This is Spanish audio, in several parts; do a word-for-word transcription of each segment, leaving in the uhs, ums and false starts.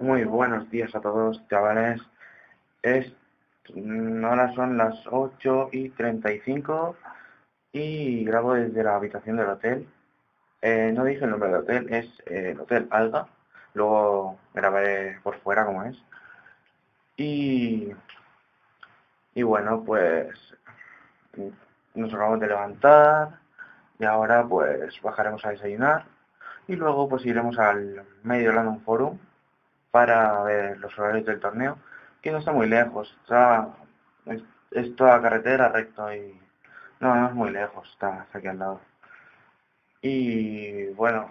Muy buenos días a todos, chavales. Es, ahora son las ocho y treinta y cinco y grabo desde la habitación del hotel. Eh, no dije el nombre del hotel, es eh, el Hotel Alga. Luego grabaré por fuera como es. Y, y bueno, pues nos acabamos de levantar y ahora pues bajaremos a desayunar y luego pues iremos al Mediolanum Forum para ver los horarios del torneo, que no está muy lejos, está, es, es toda carretera recto y no, no es muy lejos, está, está aquí al lado. Y bueno,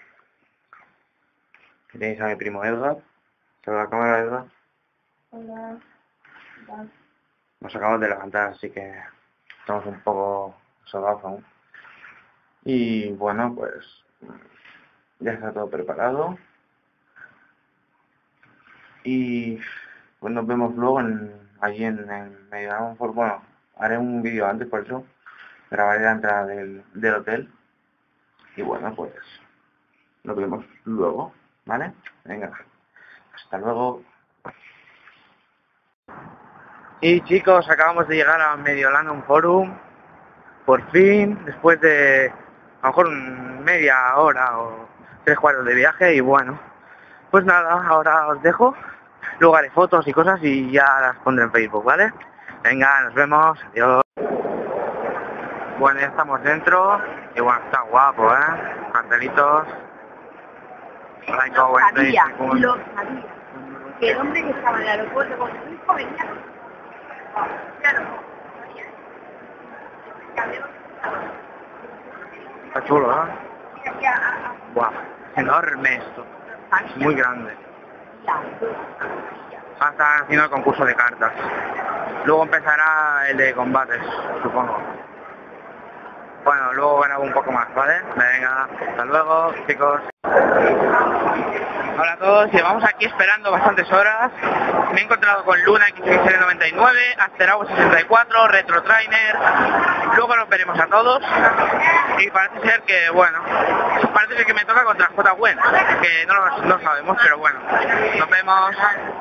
tenéis a mi primo Edgar, ¿sobre la cámara, Edgar? Hola. Hola. Nos acabamos de levantar, así que estamos un poco sobados aún. Y bueno, pues ya está todo preparado. Y pues nos vemos luego en, allí en el Mediolanum Forum. Bueno, haré un vídeo antes, por eso grabaré la entrada del, del hotel. Y bueno, pues nos vemos luego, ¿vale? Venga, hasta luego. Y chicos, acabamos de llegar a Mediolanum Forum, por fin, después de a lo mejor media hora o tres cuartos de viaje. Y bueno, pues nada, ahora os dejo, luego haré fotos y cosas y ya las pondré en Facebook, ¿vale? Venga, nos vemos, adiós. Bueno, ya estamos dentro y bueno, está guapo, ¿eh? Cartelitos. Lo sabía, lo sabía. Que el hombre que estaba en el aeropuerto con su hijo venía. Claro, Está chulo, ¿no? Guau, enorme esto. Es muy grande. Ah, está haciendo el concurso de cartas. Luego empezará el de combates, supongo. Bueno, luego grabo un poco más, ¿vale? Venga, hasta luego, chicos. Hola a todos, llevamos aquí esperando bastantes horas. Me he encontrado con Luna X X L noventa y nueve, Asterau sesenta y cuatro, Retro Trainer. Luego los veremos a todos. Y parece ser que, bueno, parece ser que me toca contra J. Wen, que no lo no sabemos, pero bueno. Nos vemos.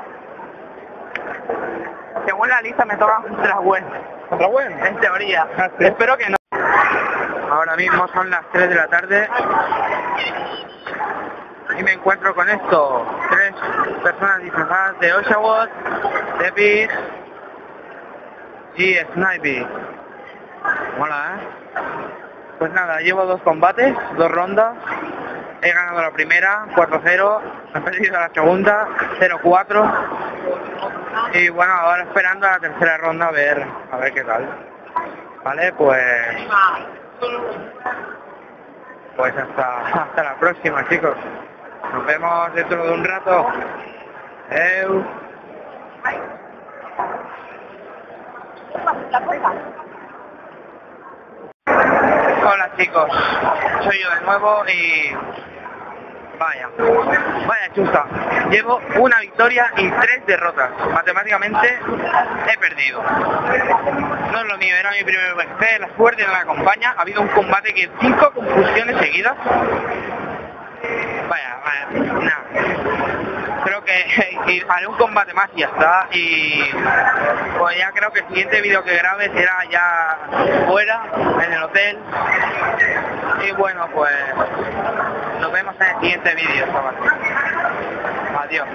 Según la lista me toca contra Wen. ¿Contra Wen? En teoría. Ah, ¿sí? Espero que no. Ahora mismo son las tres de la tarde y me encuentro con esto, tres personas disfrazadas de Oshawott, de Pig y Snipey. Hola, ¿eh? Pues nada, llevo dos combates, dos rondas, he ganado la primera, cuatro cero, he perdido la segunda, cero cuatro, y bueno, ahora esperando a la tercera ronda a ver, a ver qué tal. Vale, pues... Pues hasta, hasta la próxima, chicos. Nos vemos dentro de un rato. Eu. Hola chicos, soy yo de nuevo y... Vaya, vaya chusta. Llevo una victoria y tres derrotas. Matemáticamente he perdido. No es lo mío, era mi primer V G C, la suerte no me acompaña. Ha habido un combate que cinco confusiones seguidas. Vaya, vaya, nada. Creo que haré un combate más y ya está. Y pues ya creo que el siguiente vídeo que grabe será ya fuera, en el hotel. Y bueno, pues nos vemos en el siguiente vídeo, chavales. Adiós.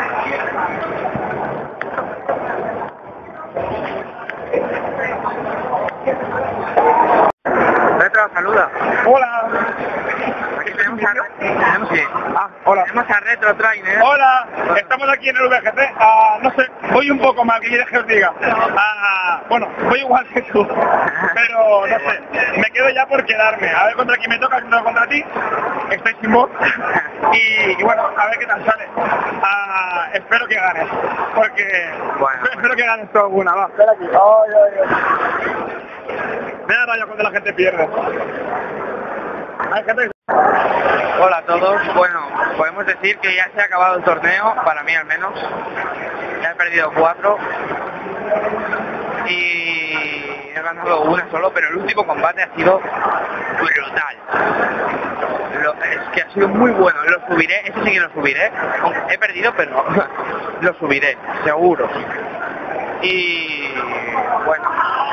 Retro, saluda. Hola. Aquí tenemos a, tenemos, sí. Ah, hola. tenemos a Retro Trainer. Hola, estamos aquí en el V G C. Ah, no sé, voy un poco mal, que quieres que os diga. Ah, bueno, voy igual que tú, pero no sé, me quedo ya por quedarme. A ver contra quién me toca, no contra ti. Estoy sin voz. Y, y bueno, a ver qué tal sale. Ah, espero que ganes, porque Bueno, espero que ganes tú alguna, va. Espera aquí. Ay, ay, ay. Me da raya cuando la gente pierde. Hay gente que... Hola a todos. Bueno, podemos decir que ya se ha acabado el torneo, para mí al menos. Ya he perdido cuatro. y he ganado una solo, pero el último combate ha sido brutal. Lo, es que ha sido muy bueno, lo subiré, ese sí que lo subiré, aunque he perdido, pero lo subiré, seguro. Y bueno,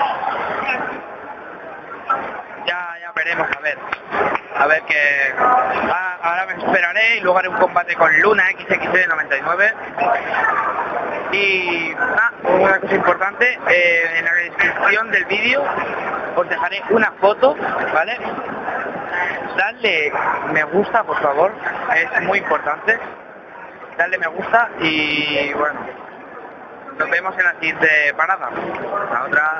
ya, ya veremos, a ver, a ver que ahora, ahora me esperaré y luego haré un combate con Luna X X L noventa y nueve. Y ah, una cosa importante, eh, en la descripción del vídeo os dejaré una foto, ¿vale? Dadle me gusta, por favor, es muy importante. Dadle me gusta y bueno, nos vemos en la siguiente parada. La otra...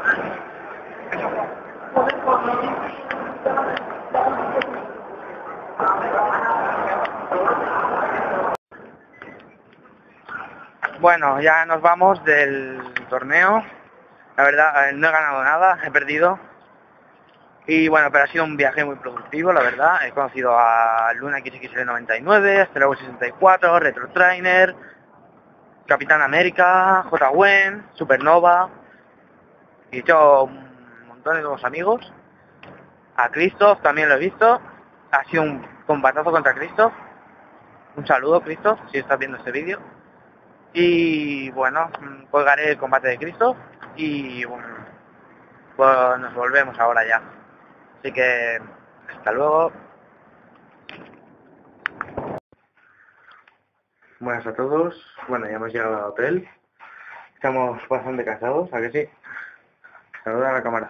Bueno, ya nos vamos del torneo. La verdad, no he ganado nada, he perdido. Y bueno, pero ha sido un viaje muy productivo, la verdad. He conocido a Luna X X L noventa y nueve, Asteroid sesenta y cuatro, Retro Trainer, Capitán América, J. Wen, Supernova. Y he hecho un montón de nuevos amigos. A Christoph también lo he visto. Ha sido un combatazo contra Christoph. Un saludo, Christoph, si estás viendo este vídeo. Y bueno, colgaré el combate de Christoph. Y bueno, pues nos volvemos ahora ya. Así que, hasta luego. Buenas a todos. Bueno, ya hemos llegado al hotel. Estamos bastante cansados, ¿a que sí? Saluda a la cámara.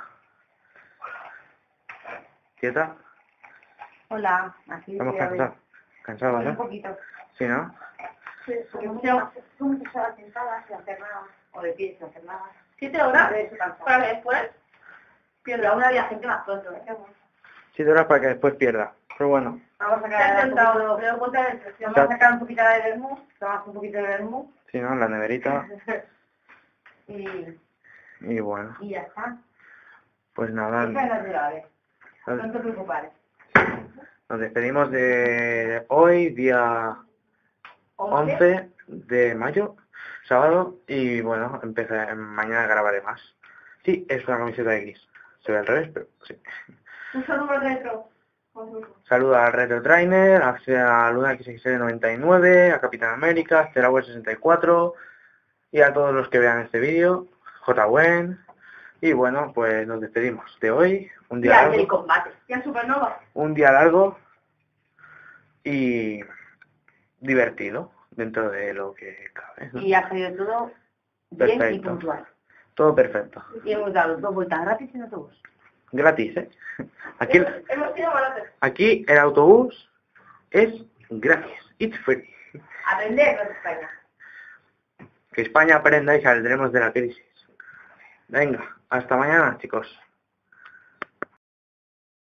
¿Quieta? Hola, aquí Estamos estoy, a ver. cansados. Cansados, Un ¿no? poquito. Sí, ¿no? Sí, porque tú muchas horas sentadas sin hacer nada, o de pie sin hacer nada. ¿Siete horas? Para que después pierda una de la gente más pronto, ¿eh? Siete horas para que después pierda. Pero bueno. Vamos a sacar un poquito, me doy cuenta de eso. Vamos a sacar un poquito de vermú, tomamos un poquito de vermú. Sí, ¿no? La neverita. y, Y bueno. y ya está. Pues nada. Estas naturales. Nos, No te preocupes. nos despedimos de hoy, día once de mayo, sábado. Y bueno, empecé, mañana grabaré más. Sí, es una camiseta X. Se ve al revés, pero sí. Un saludo retro. Saludos al Retro Trainer, a Luna X X L noventa y nueve, a Capitán América, a Asteroid sesenta y cuatro y a todos los que vean este vídeo, J. Wen. Y bueno, pues nos despedimos de hoy, un día y largo. del combate. Y a Supernova. Un día largo y divertido dentro de lo que cabe, ¿no? Y ha salido todo bien Perfecto. y puntual. Todo perfecto. Y hemos dado dos vueltas gratis en autobús. Gratis, ¿eh? Aquí, Hemos sido baratos. aquí el autobús es gratis. It's free. Aprender con España. Que España aprenda y saldremos de la crisis. Venga, hasta mañana, chicos.